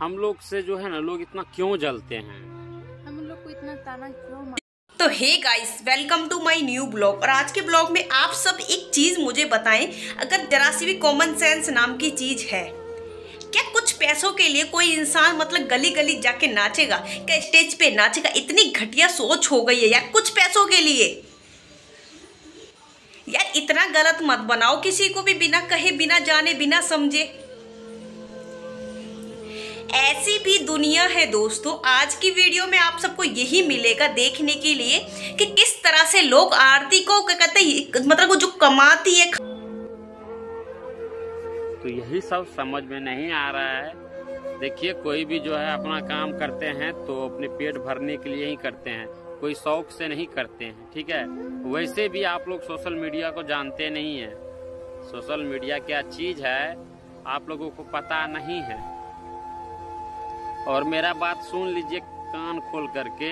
हम लोग से जो है ना लोग इतना क्यों जलते हैं, हम लोग को इतना ताना क्यों। तो hey guys, welcome to my new blog. और आज के ब्लॉग में आप सब एक चीज मुझे बताएं, अगर जरा सी भी कॉमन सेंस नाम की चीज है क्या? कुछ पैसों के लिए कोई इंसान मतलब गली गली जाके नाचेगा क्या? स्टेज पे नाचेगा? इतनी घटिया सोच हो गई है यार, कुछ पैसों के लिए। यार इतना गलत मत बनाओ किसी को भी, बिना कहे, बिना जाने, बिना समझे। ऐसी भी दुनिया है दोस्तों। आज की वीडियो में आप सबको यही मिलेगा देखने के लिए कि किस तरह से लोग आरती को क्या कहते हैं, मतलब वो जो कमाती है। तो यही सब समझ में नहीं आ रहा है। देखिए, कोई भी जो है अपना काम करते हैं तो अपने पेट भरने के लिए ही करते हैं, कोई शौक से नहीं करते हैं, ठीक है। वैसे भी आप लोग सोशल मीडिया को जानते नहीं हैं। सोशल मीडिया क्या चीज है आप लोगों को पता नहीं है। और मेरा बात सुन लीजिए कान खोल करके,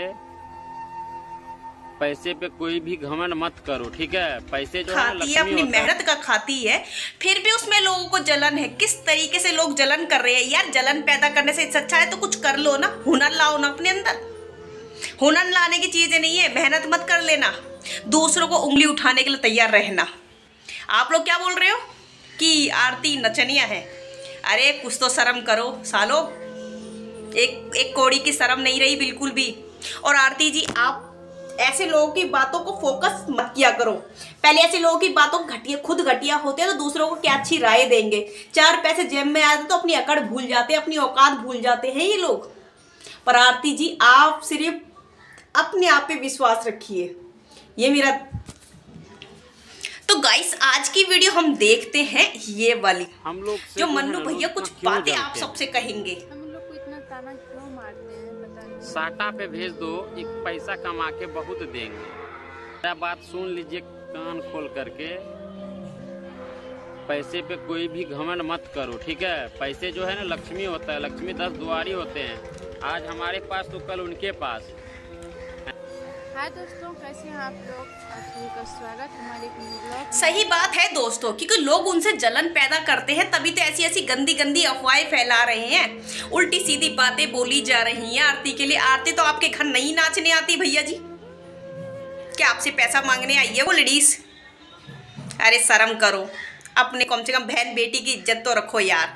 पैसे पे कोई भी घमंड मत करो, ठीक है। पैसे जो खाती है अपनी मेहनत का खाती है, फिर भी उसमें लोगों को जलन है। किस तरीके से लोग जलन कर रहे हैं यार। जलन पैदा करने से अच्छा है तो कुछ कर लो ना, हुनर लाओ ना अपने अंदर। हुनर लाने की चीजें नहीं है, मेहनत मत कर लेना, दूसरों को उंगली उठाने के लिए तैयार रहना। आप लोग क्या बोल रहे हो कि आरती नचनिया है? अरे कुछ तो शर्म करो सालो, एक कौड़ी की शर्म नहीं रही बिल्कुल भी। और आरती जी, आप ऐसे लोगों की बातों को फोकस मत किया करो। पहले ऐसे लोगों की बातों घटिया, खुद घटिया होते हैं तो दूसरों को क्या अच्छी राय देंगे। चार पैसे जेब में आते तो अपनी अकड़ भूल जाते हैं, अपनी औकात भूल जाते हैं ये लोग। पर आरती जी, आप सिर्फ अपने आप पे विश्वास रखिए, ये मेरा। तो गाइस, आज की वीडियो हम देखते हैं ये वाली, हम लोग जो मन्नू भैया कुछ बातें आप सबसे कहेंगे। हम लोग को इतना ताना क्यों मारते हैं पता नहीं। साटा पे भेज दो, एक पैसा कमा के बहुत देंगे। मेरा बात सुन लीजिए कान खोल करके, पैसे पे कोई भी घमंड मत करो, ठीक है। पैसे जो है ना लक्ष्मी होता है, लक्ष्मी 10 दुआरी होते हैं। आज हमारे पास तो कल उनके पास। हाय दोस्तों, कैसे हैं आप लोग? आप सभी का स्वागत हमारे ब्लॉग। सही बात है दोस्तों, क्योंकि लोग उनसे जलन पैदा करते हैं, तभी तो ऐसी ऐसी गंदी गंदी अफवाहें फैला रहे हैं, उल्टी सीधी बातें बोली जा रही हैं आरती के लिए। आरती तो आपके घर नहीं नाचने आती भैया जी, क्या आपसे पैसा मांगने आई है वो लेडीज? अरे शर्म करो, अपने कम से कम बहन बेटी की इज्जत तो रखो यार।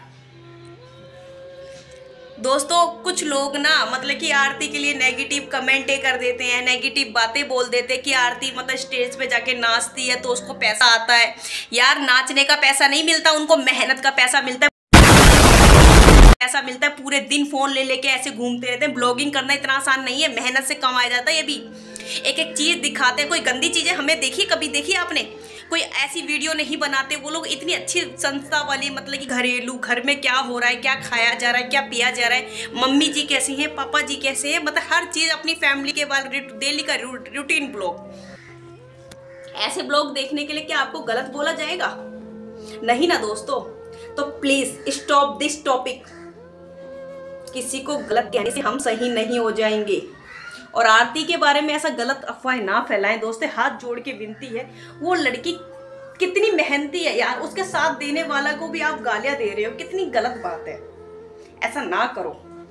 दोस्तों, कुछ लोग ना मतलब कि आरती के लिए नेगेटिव कमेंटें कर देते हैं, नेगेटिव बातें बोल देते हैं कि आरती मतलब स्टेज पे जाके नाचती है तो उसको पैसा आता है। यार नाचने का पैसा नहीं मिलता उनको, मेहनत का पैसा मिलता है। पैसा मिलता है, पूरे दिन फोन ले लेके ऐसे घूमते रहते हैं। ब्लॉगिंग करना इतना आसान नहीं है, मेहनत से कमाया जाता है। ये भी एक एक चीज दिखाते हैं, कोई गंदी चीजें हमें देखी, कभी देखी आपने? कोई ऐसी वीडियो नहीं बनाते वो लोग। इतनी अच्छी संस्था वाली, मतलब कि घरेलू, घर में क्या हो रहा है, क्या खाया जा रहा है, क्या पिया जा रहा है, मम्मी जी कैसी हैं, पापा जी कैसे हैं, मतलब हर चीज अपनी फैमिली के बारे में, डेली का रूटीन ब्लॉग। ऐसे ब्लॉग देखने के लिए क्या आपको गलत बोला जाएगा? नहीं ना दोस्तों। तो प्लीज स्टॉप दिस टॉपिक। किसी को गलत कहने से हम सही नहीं हो जाएंगे। और आरती के बारे में ऐसा गलत अफवाह ना फैलाएं दोस्तों, हाथ जोड़ के विनती है। वो लड़की कितनी मेहनती है यार, उसके साथ देने वाला को भी आप गालियां दे रहे हो, कितनी गलत बात है। ऐसा ना करो।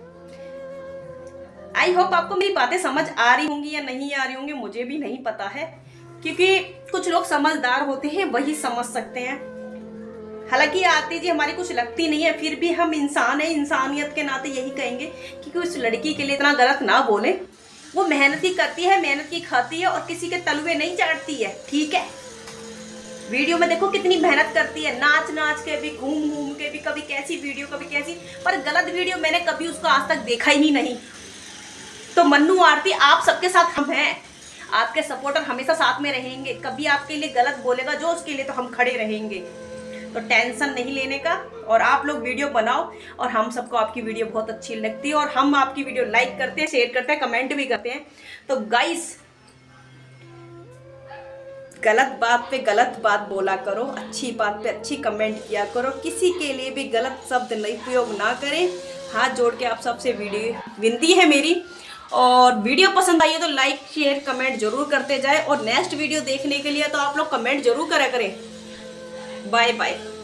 आई होप आपको मेरी बातें समझ आ रही होंगी या नहीं आ रही होंगी, मुझे भी नहीं पता है, क्योंकि कुछ लोग समझदार होते हैं, वही समझ सकते हैं। हालांकि आरती जी हमारी कुछ लगती नहीं है, फिर भी हम इंसान है, इंसानियत के नाते यही कहेंगे कि उस लड़की के लिए इतना गलत ना बोले। वो मेहनत ही करती है, मेहनत की खाती है और किसी के तलवे नहीं चाटती है, ठीक है। वीडियो में देखो कितनी मेहनत करती है, नाच नाच के भी, घूम घूम के भी, कभी कैसी वीडियो कभी कैसी। पर गलत वीडियो मैंने कभी उसको आज तक देखा ही नहीं। तो मन्नू आरती, आप सबके साथ हम हैं, आपके सपोर्टर हमेशा साथ में रहेंगे। कभी आपके लिए गलत बोलेगा जो, उसके लिए तो हम खड़े रहेंगे। तो टेंशन नहीं लेने का। और आप लोग वीडियो बनाओ, और हम सबको आपकी वीडियो बहुत अच्छी लगती है, और हम आपकी वीडियो लाइक करते हैं, शेयर करते हैं, कमेंट भी करते हैं। तो गाइस, गलत बात पे गलत बात बोला करो, अच्छी बात पे अच्छी कमेंट किया करो, किसी के लिए भी गलत शब्द नहीं प्रयोग ना करें। हाथ जोड़ के आप सबसे विनती है मेरी। और वीडियो पसंद आई है तो लाइक शेयर कमेंट जरूर करते जाए, और नेक्स्ट वीडियो देखने के लिए तो आप लोग कमेंट जरूर करा करें। Bye bye.